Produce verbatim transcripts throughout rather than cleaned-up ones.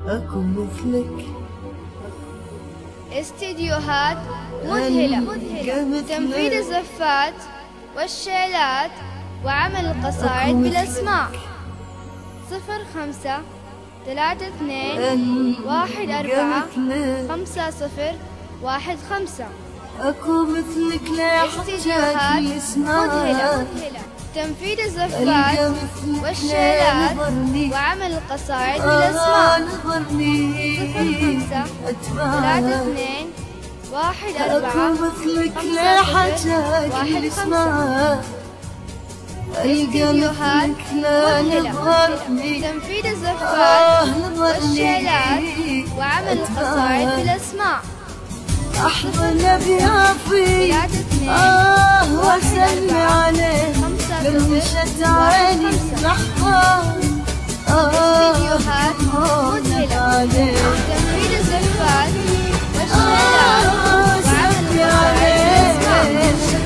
أكو مثلك. استديوهات مذهلة، تنفيذ الزفات والشيلات وعمل القصائد بالأسماع. صفر خمسة ثلاثة اثنين واحد أربعة خمسة صفر واحد خمسة. أكو مثلك لا استديوهات مذهلة، تنفيذ الزفات والشيلات وعمل القصائد بالأسماع. صفر خمسة ثلاثة اثنين واحد أربعة خمسة صفر واحد خمسة. استديوهات مذهلة، تنفيذ الزفات والشيلات وعمل القصائد بالأسماع. أحضن بيافي آه وأسمي عليه برمشة عيني لحظة. استديوهات مذهلة، تنفيذ الزفات والشيلات وعمل القصائد بالأسماع.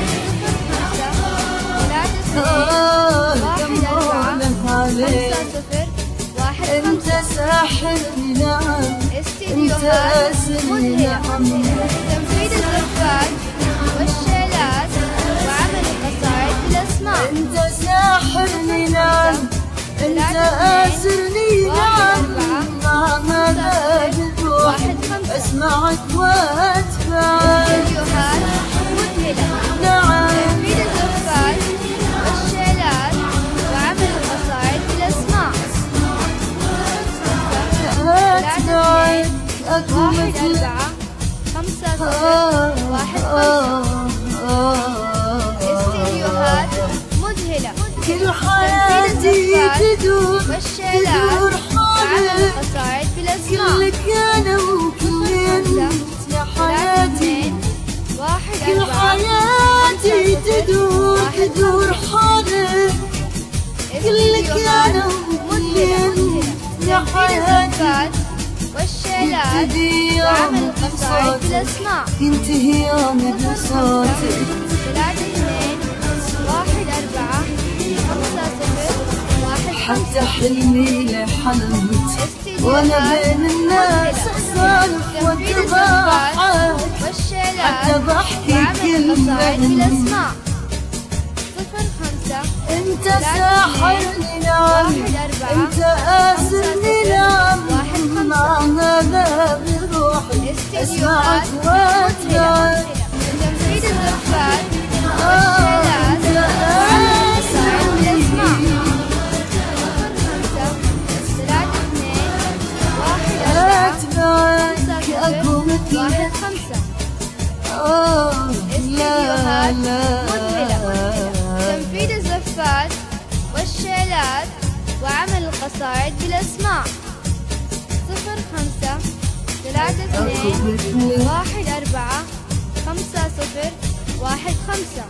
انت ساحرني نعم، انت اسرني نعم. تنفيذ الزفات والشيلات وعمل القصائد بالأسماع. انت ساحرني نعم، انت اسرني نعم. مع ماذا بالروح اسمعك واتبعك. استديوهات مذهلة، نعم. تنفيذ الزفات والشيلات وعمل القصائد بالأسماع. اتبعك أكو واحد مثلك. أربعة خمسة صفر واحد خمسة. استديوهات مذهلة، كل حياتي تدور والشيلات وعمل القصائد بالأسماع. كلك أنا وكل أنت يا حياتي. واحد كل أربعة حياتي تدور تدور حولك. كلك أنا وكل أنت يا حياتي. والشيلات وعمل القصائد بالأسماع. ينتهي يومي بصوتك. ثلاثة اثنين واحد أربعة خمسة صفر واحد حتى حلمي لحلمت وانا بين الناس اسولف واتضحك. حتى ضحكي كل القصائد بالأسماع. صفر خمسة انت ساحرني نعم، انت اسرني نعم. مع هذا بروحي اسمعك واتبعك. تنفيذ الزفات والشيلات وعمل القصائد بالأسماع. صفر خمسة ثلاثة اثنين واحد أربعة خمسة صفر واحد خمسة. استديوهات مذهلة، تنفيذ الزفات والشيلات وعمل القصائد بالأسماع. صفر خمسة ثلاثة اثنين واحد أربعة خمسة صفر واحد خمسة.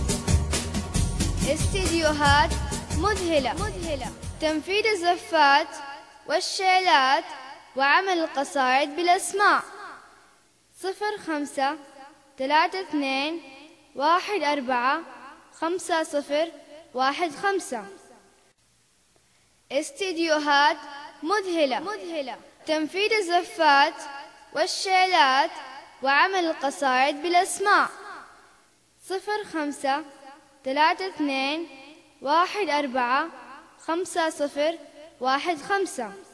استديوهات مذهلة، تنفيذ الزفات والشيلات وعمل القصائد بالأسماع. صفر خمسة ثلاثة اثنين واحد أربعة خمسة صفر واحد خمسة. استديوهات مذهلة، تنفيذ الزفات والشيلات وعمل القصائد بالأسماع. صفر خمسة ثلاثة اثنين واحد أربعة خمسة صفر واحد خمسة.